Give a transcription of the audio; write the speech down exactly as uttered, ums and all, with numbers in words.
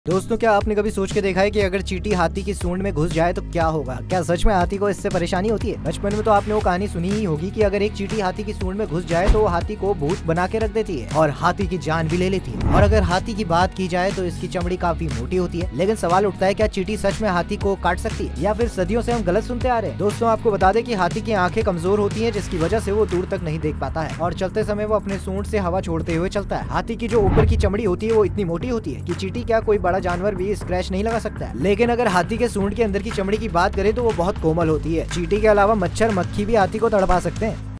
दोस्तों, क्या आपने कभी सोच के देखा है कि अगर चींटी हाथी की सूंड में घुस जाए तो क्या होगा? क्या सच में हाथी को इससे परेशानी होती है? बचपन में तो आपने वो कहानी सुनी ही होगी कि अगर एक चींटी हाथी की सूंड में घुस जाए तो वो हाथी को भूत बना के रख देती है और हाथी की जान भी ले लेती है। और अगर हाथी की बात की जाए तो इसकी चमड़ी काफी मोटी होती है। लेकिन सवाल उठता है, क्या चींटी सच में हाथी को काट सकती है या फिर सदियों से हम गलत सुनते आ रहे हैं? दोस्तों, आपको बता दें कि हाथी की आंखें कमजोर होती हैं, जिसकी वजह से वो दूर तक नहीं देख पाता है और चलते समय वो अपने सूंड से हवा छोड़ते हुए चलता है। हाथी की जो ऊपर की चमड़ी होती है वो इतनी मोटी होती है कि चींटी क्या कोई बड़ा जानवर भी स्क्रैच नहीं लगा सकता है। लेकिन अगर हाथी के सूंड के अंदर की चमड़ी की बात करें तो वो बहुत कोमल होती है। चींटी के अलावा मच्छर, मक्खी भी हाथी को तड़पा सकते हैं।